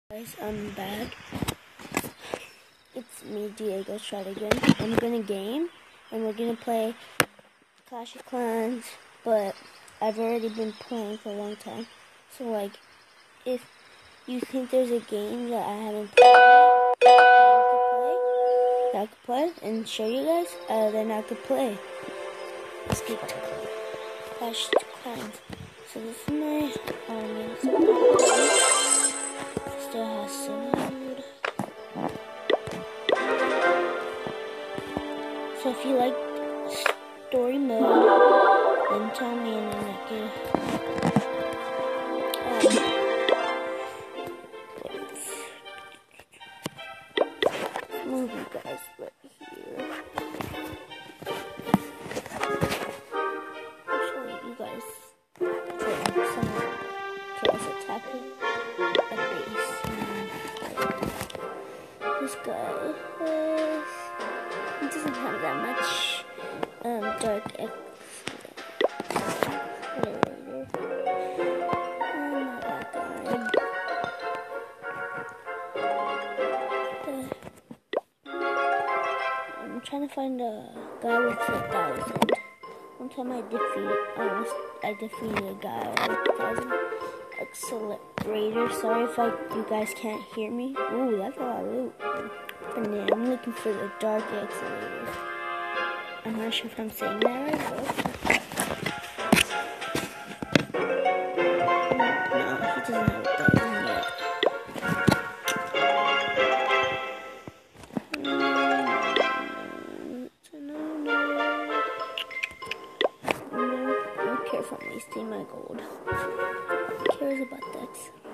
Guys, I'm back. It's me, Diego Stradigan. I'm gonna game, and we're gonna play Clash of Clans, but I've already been playing for a long time. So, like, if you think there's a game that I haven't played that I could play and show you guys, then I could play. Let's get to Clash of Clans. So this is my army. Still has some food. So if you like story mode, then tell me and then I can move you guys right here. I'll show you guys someone kills attacking a base. This guy he doesn't have that much dark X. Not that guy. I'm trying to find a guy with 1,000. One time I defeated a guy with 1,000 accelerator. Sorry if you guys can't hear me. Ooh, that's a lot of loot. And then I'm looking for the dark accelerator. I'm not sure if I'm saying that right, but no, he doesn't have 1,000 yet. I don't care if I'm wasting my gold. Who cares about that?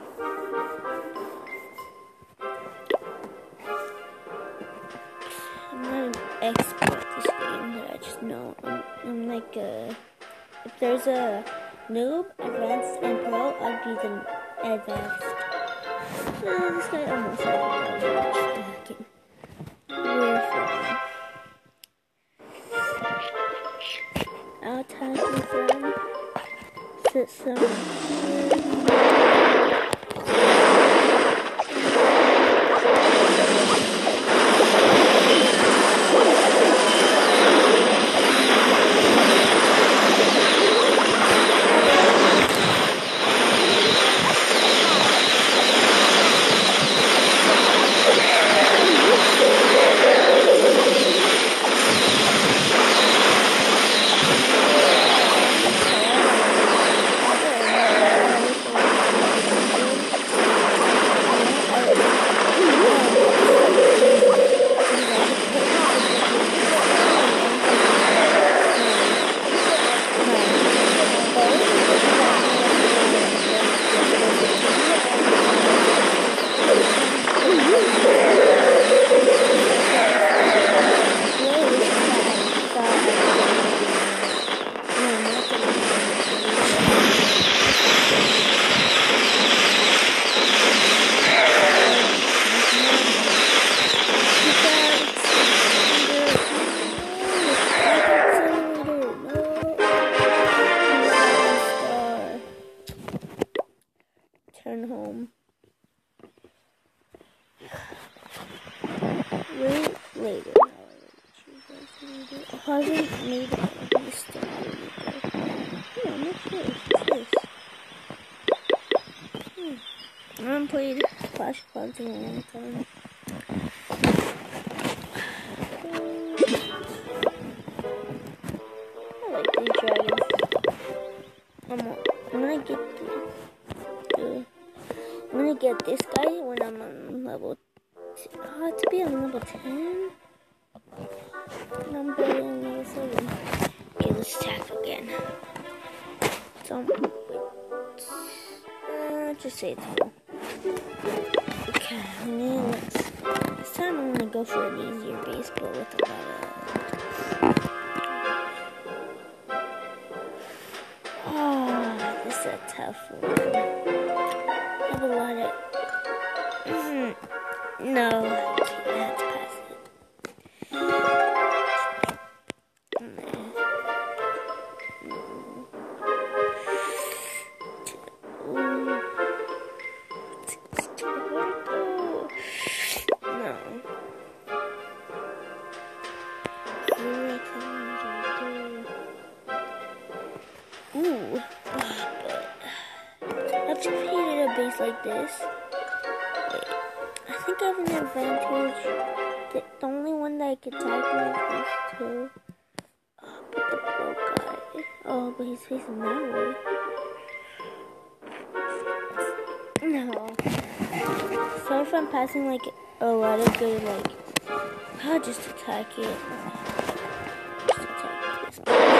I'm not an expert at this game, but I just know I'm like if there's a noob, advanced, and pro, I'd be the advanced. This guy almost had 1,000. We're fine. I'll tag with them. Sit some. Turn home. Wait later. I haven't made it still. Yeah, I'm not sure. What's this? I haven't played Clash of Clans in a long time. I like these dragons. I'm gonna get this guy when I'm on level. To be on level 10. And I'm barely on level 7. Okay, let's attack again. So, just say it's full. Okay, this time I'm gonna go for an easier base, but with a lot of. This is a tough one. I have a lot of. No, I have to pass it. this. Wait, I think I have an advantage. The only one that I could attack with is these two. Oh, but the broke guy. Oh, but he's facing that way. No. So if I'm passing like a lot of good, like, I'll just attack it. Just attack this.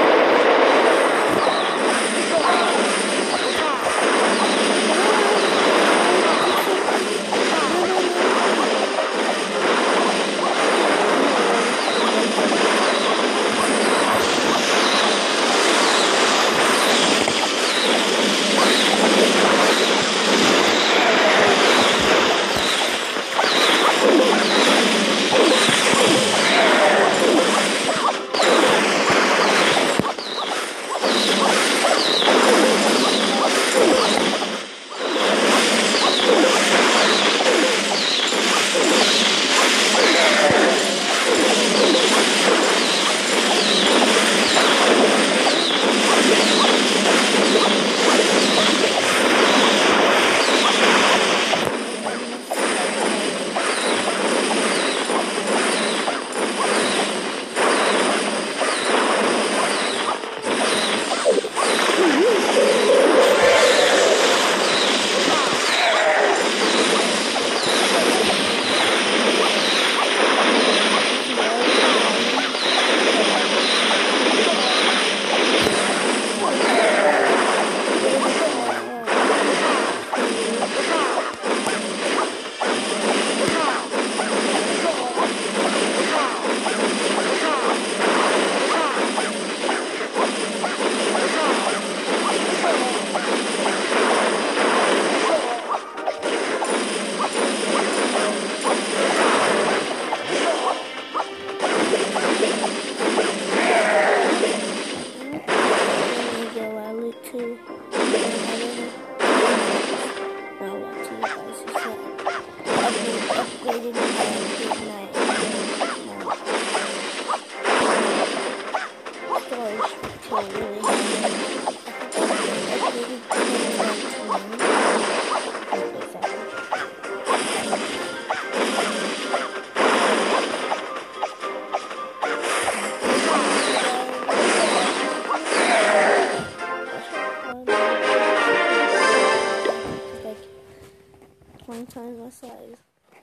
Times my size.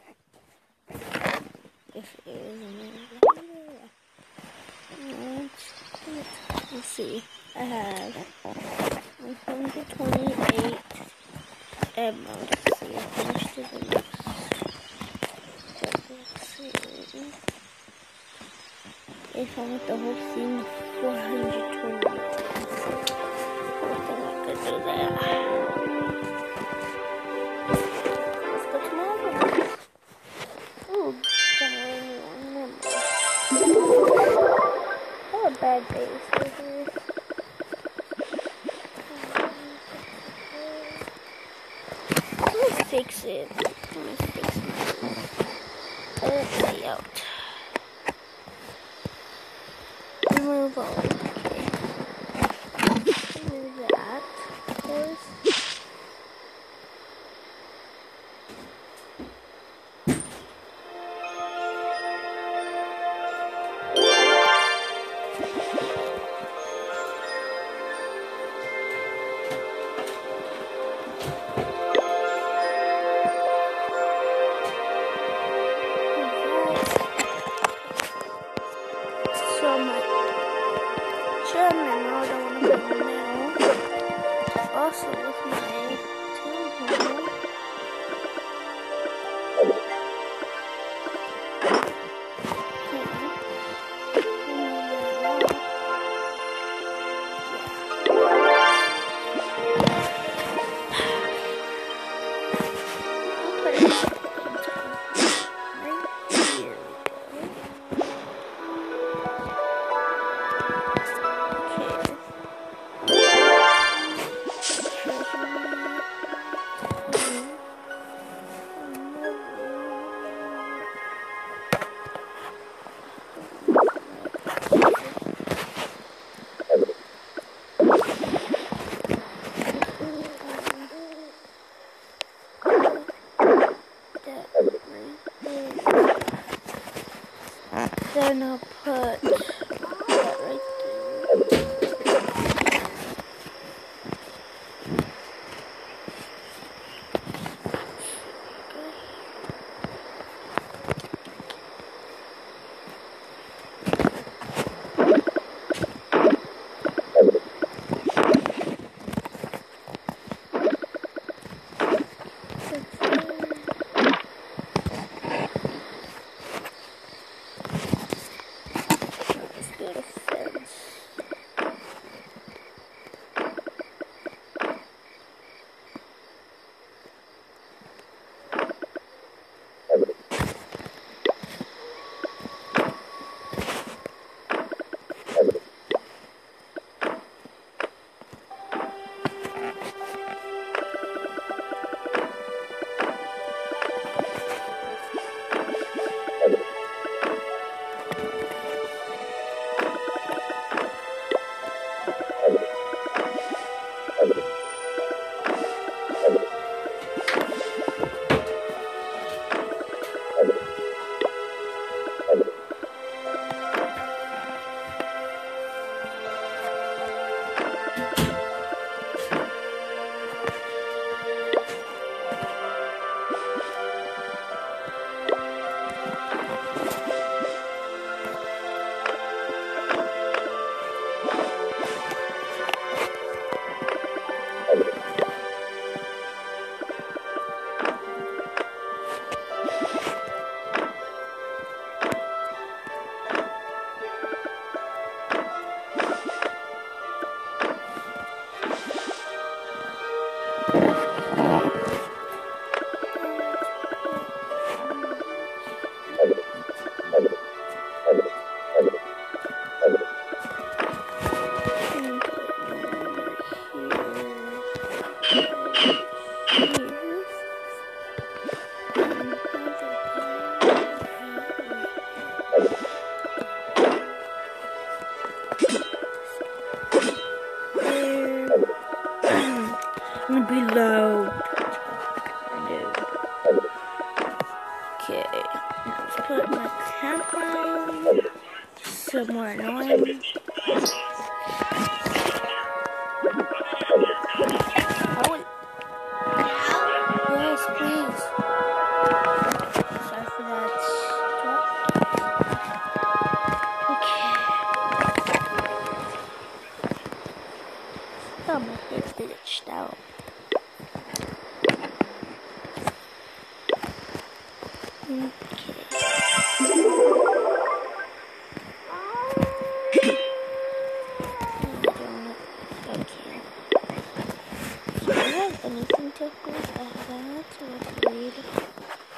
If it is, let's see. I have 128 ammo. Let's see. How much does it look? Let's see. If I want the whole thing, 420. I think I could do that. Oh, a bad base. Let me fix it. Let me fix my layout. Remove all. Okay. Remove that first. that right there. Then I'll put that right there. Let's go to fence. Below. Okay, let's put my campfire somewhere annoying. Yes, please. Sorry for that drop. Okay. Oh, my head glitched out. Okay. Do I have anything to upgrade? I have that to upgrade.